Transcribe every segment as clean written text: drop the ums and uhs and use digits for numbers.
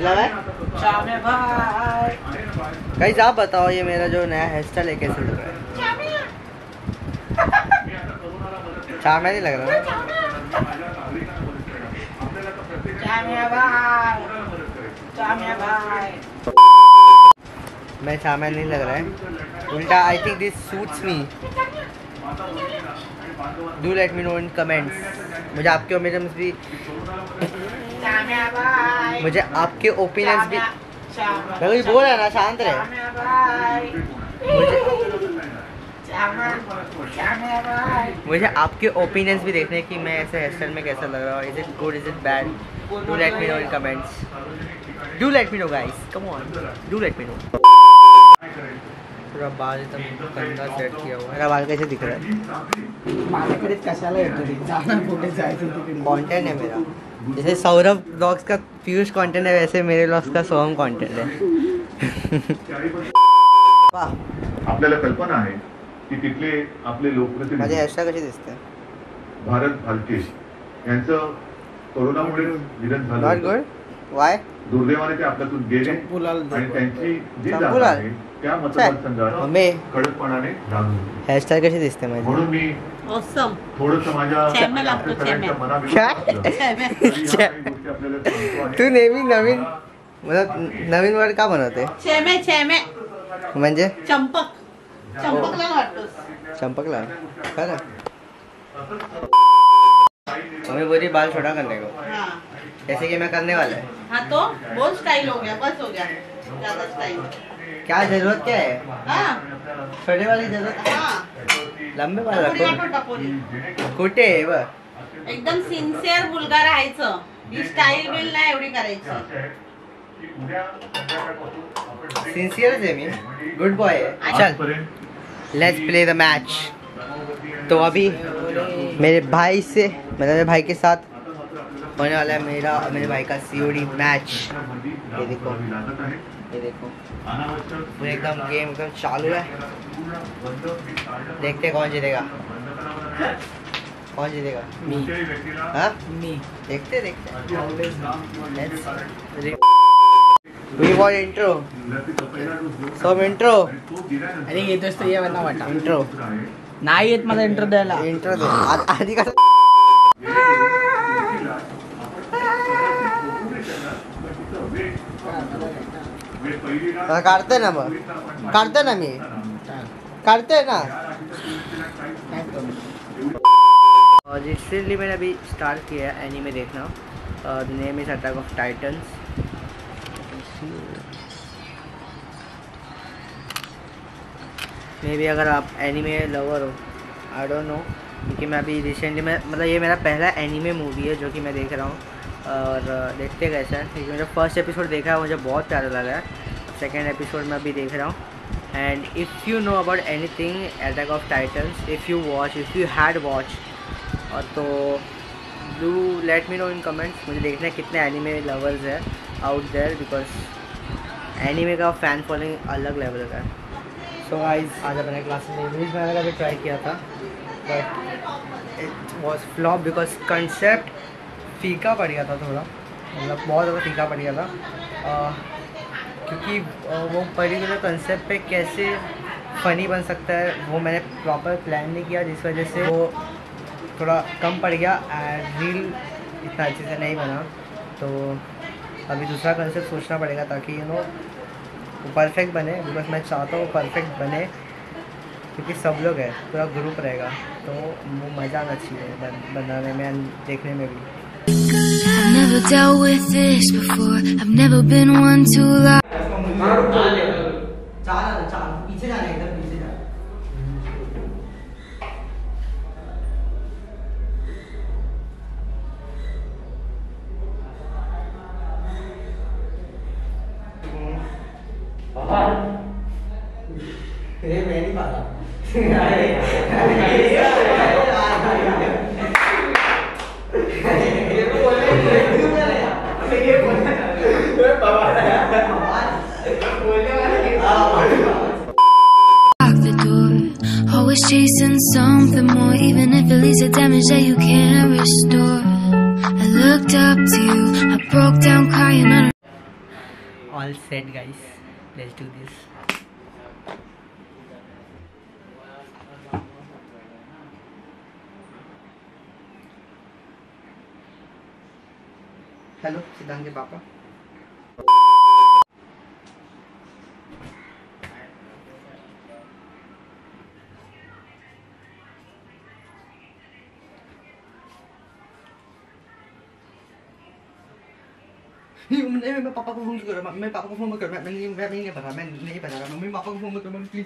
मतलब है गाइस आप बताओ ये मेरा जो नया हेयर स्टाइल है कैसे लग रहा है? चामिया नहीं लग रहा मैं चामिया नहीं लग रहा है उल्टा I think this suits me do let me know in comments मुझे आपके ओपिनियंस भी मैं कुछ बोल रहा ना शांत रहे मुझे आपके ओपिनियंस भी देखने कि मैं ऐसे हेयर स्टाइल में कैसा लग रहा हूँ is it good is it bad do let me know in comments do let me know guys come on do let me know पूरा बाल एकदम गंदा सेट किया हुआ मेरा बाल कैसे दिख रहा है कंटेंट है मेरा जैसे सौरभ ब्लॉग्स का पीयूष कंटेंट है वैसे मेरे ब्लॉग्स का सोहम कंटेंट है आपल्याला कल्पना आहे की तिथले आपले लोकप्रतिनिधी माझे हेअरस्टाईल कशी दिसते भारत भालके यांचं कोरोनामुळे निधन झालं नॉट गुड वाय दुर्दैवाने ते आपल्यातून गेले आणि त्यांची जी जागा आहे त्या मतदारसंघात कडकपणाने लागू हेअरस्टाईल कशी दिसते माझी म्हणून मी ऑसम थोडंसं माझ्या सगळ्यांच्या मनाविरुद्ध तू नेहमी नवीन मतलब नवीन वर्ड का बनवते छेमे म्हणजे चंपकला वाटतोस चंपकला खरं हमें बोली बाल छोटा करने को हाँ जैसे कि मैं करने वाला है हाँ तो बहुत स्टाइल हो गया बस हो गया ज्यादा स्टाइल क्या जरूरत क्या है हाँ छोटे वाली जरूरत हाँ लंबे बाल टपोरी रखो वाटो टपोरी कुठे आहे बघ एकदम सिन्सिअर मुलगा राहायचं ही स्टाईल बिल नाही एवढी करायची सिंसियर है मी गुड बॉय है चल लेट्स प्ले द मैच तो अभी मेरे भाई से मतलब मेरे भाई के साथ होने वाला है मेरा और मेरे भाई का सीओडी मैच ये देखो पूरे एकदम गेम एकदम चालू है देखते कौन जीतेगा मी हाँ मी देखते We want intro. Some intro. अरे ये दोस्त ये बनना वाटा Intro. नाही येत मला इंट्रो द्यायला Intro दे. आधी कसं? काढते ना मग. काढते ना मी. काढते ना. और रिसेंटली मैंने अभी स्टार्ट किया है एनीमे देखना. The name is Attack of Titans. मे भी अगर आप एनीमे लवर हो आई डोंट नो क्योंकि मैं अभी रिसेंटली में मतलब ये मेरा पहला एनीमे मूवी है जो कि मैं देख रहा हूँ और देखते कैसा है क्योंकि मुझे फर्स्ट एपिसोड देखा है मुझे बहुत प्यारा लगा है सेकेंड एपिसोड में अभी देख रहा हूँ and if you know about anything Attack of Titans if you had watch और तो do let me know in comments मुझे देखना है कितने एनीमे लवर्स है आउट देयर बिकॉज एनीमे का फ़ैन फॉलोइंग अलग लेवल का है सो गाइस आज अपने क्लास में इंग्लिश बनाने का भी ट्राई किया था but it was flop because concept फीका पड़ गया था थोड़ा मतलब बहुत ज़्यादा फीका पड़ गया था क्योंकि वो पर्टिकुलर कंसेप्ट पे कैसे फ़नी बन सकता है वो मैंने प्रॉपर प्लान नहीं किया जिस वजह से वो थोड़ा कम पड़ गया एंड रील इतना अच्छे से नहीं बना तो अभी दूसरा कंसेप्ट सोचना पड़ेगा ताकि यू नो वो परफेक्ट बने बिकॉज मैं चाहता हूँ परफेक्ट बने क्योंकि सब लोग हैं पूरा ग्रुप रहेगा तो वो मज़ा आना चाहिए बनाने में देखने में भी I've never dealt with this before. I've never been one to lie. पीछे जाना एकदम पीछे जाना मैं नहीं पाता Lock the door. Always chasing something more, even if it leaves a damage that you can't restore. I looked up to you, I broke down crying on. Set guys, let's do this. Hello Siddhant के पापा। मैं पापा को phone करो, मैं पापा को phone करो, मैं नहीं पता, मैं नहीं पता, मम्मी पापा को फोन करो please.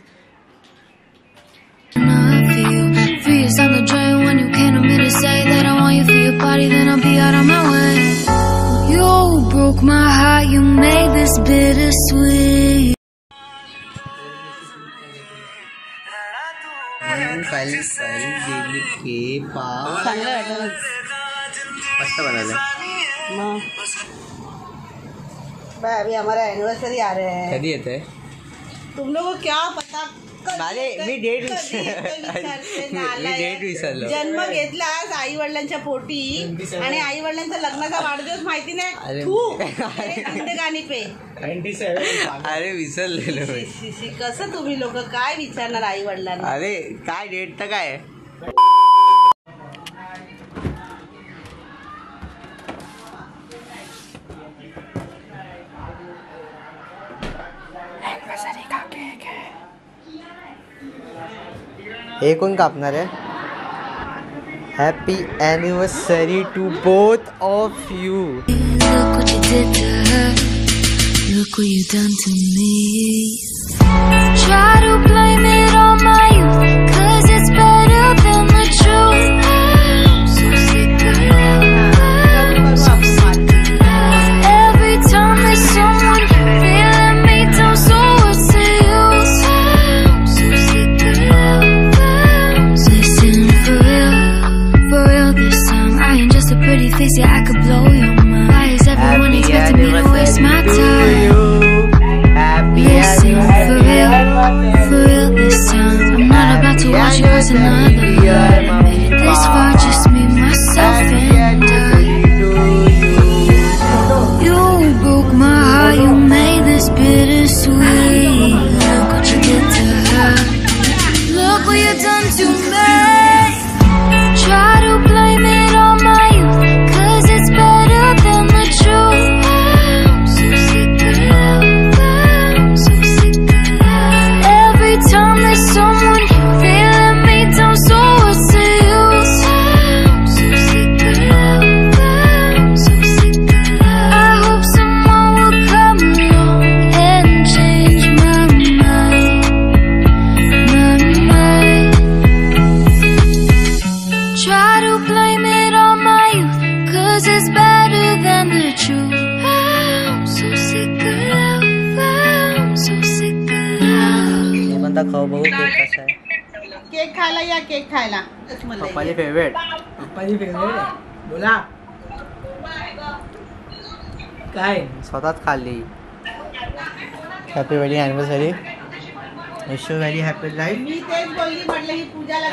Freeze on the drain when you can't admit to say that I want you for your body, then I'll be out on my way. You broke my heart, you made this bittersweet. मस्त बनाले। भाई अभी हमारा anniversary आ रहे हैं। कधी येते? तुम लोगों को क्या पता? मी डेट विसरलो। जन्म घेतला आज आई वडिलांच्या पोटी आणि आई वडिलांचा लग्नाचा वाढदिवस माहिती नाही। तू गाणी पे 97। अरे विसरलेलो। कसं तुम्ही लोक काय विचारणार आई वडिलांना? अरे काय डेट तर काय? हे कोण कापणार आहे? Happy anniversary to both of you. Look what you did to her. Look what you done to me. Try to blame it on my youth, 'cause it's better than the truth. I'm so sick of love. So sick of love. Every time there's someone feeling me down, so what's the use? I'm so sick of love. Listen, for real this time. I ain't just a pretty face, yeah, I could blow your mind. Why is everyone expecting me to waste my time? Listen, for real this time. I'm not about to watch you cross another line. Made it this far, just me, myself, and I. You broke my heart, you made this bittersweet. Look what you did to her. Look what you done to me. Try to blame it on my youth, 'cause it's better than the truth. I'm so sick of love. I'm so sick of love. Every time there's someone feeling me down, so what's the use? I'm so sick of love. I'm so sick of love. I hope someone will come along and change my mind. Try to blame it on my youth, 'cause it's better than the truth. I'm so sick of love. I'm so sick of love. हे बंदा खाऊ बघू cake कसा आहे। Cake खायला या, cake खायला। पप्पाची favourite. पप्पाची favourite आहे। बोला काय? स्वतःच खाल्ली। Happy wedding anniversary. Wish you very happy life. मी तेच बोलली, म्हटलं ही पूजाला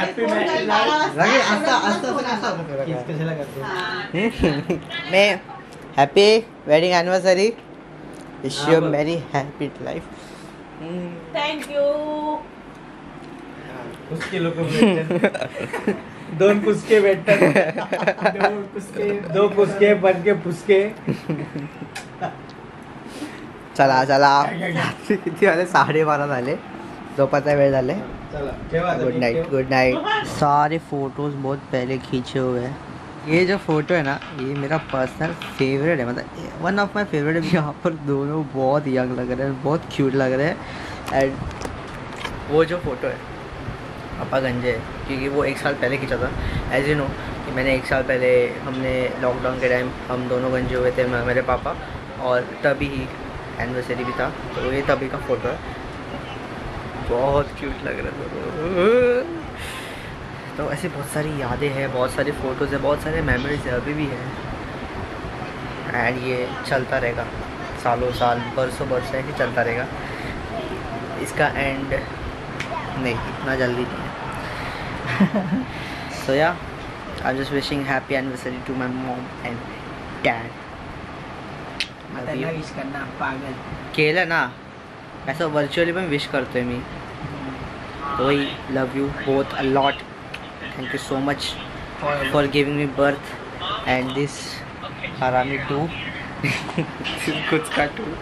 कशाला करते? मैं happy wedding anniversary. Wish you very happy life. Thank you. कुस्के लोक भेटतात, दोन कुस्के भेटतात, दो कुस्के बन के फुसके। चला चला किती वाजले? 12:30 झाले। झोपाचा वेळ झाले। Good night, good night. सारे फोटोज बहुत पहले खींचे हुए हैं। ये जो फोटो है ना, ये मेरा पर्सनल फेवरेट है, मतलब वन ऑफ माई फेवरेट है। यहाँ पर दोनों बहुत यंग लग रहे हैं, बहुत क्यूट लग रहे हैं। एंड वो जो फोटो है पापा गंजे, क्योंकि वो 1 साल पहले खींचा था। एज यू नो कि मैंने 1 साल पहले, हमने लॉकडाउन के टाइम हम दोनों गंजे हुए थे, मेरे पापा, और तभी ही एनिवर्सरी भी था, तो ये तभी का फ़ोटो है। बहुत क्यूट लग रहा था। तो ऐसे बहुत सारी यादें हैं, बहुत सारी फ़ोटोज़ हैं, बहुत सारे मेमोरीज है, अभी भी है। एंड ये चलता रहेगा सालों साल, बरसों बरस है कि चलता रहेगा। इसका एंड नहीं, इतना जल्दी नहीं है। So yeah I am just wishing happy anniversary to my mom and dad. अभी विश करना पागल केलं ना ऐसा वर्चुअली पण विश करतोय मी. तो वही love you both a lot. Thank you so much for giving me birth and this हरामी 2 कुछ का 2.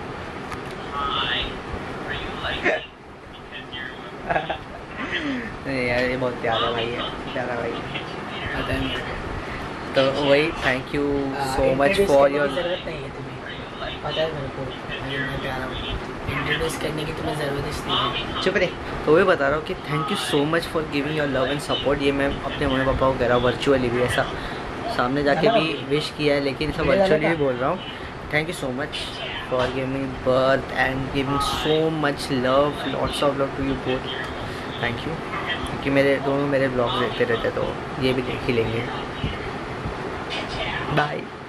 नहीं यार ये बहुत प्यारा भाई है, प्यारा भाई है. तो वही thank you so much for your. जरूरत नहीं है तुम्हें, पता है मेरे को मैं प्यारा हूँ. इंट्रोड्यूस करने की तुम्हें ज़रूरत नहीं है. चुप रहे. तो वही बता रहा हूँ कि thank you so much for giving your love and support. ये मैं अपने मम्मी पापा को कह रहा हूँ वर्चुअली भी, ऐसा सामने जाके भी विश किया है लेकिन सब वर्चुअली भी बोल रहा हूँ. Thank you so much for giving birth and giving so much love, lots of love to you both. Thank you. क्योंकि मेरे दोनों मेरे ब्लॉग देखते रहते तो ये भी देख ही लेंगे. बाय.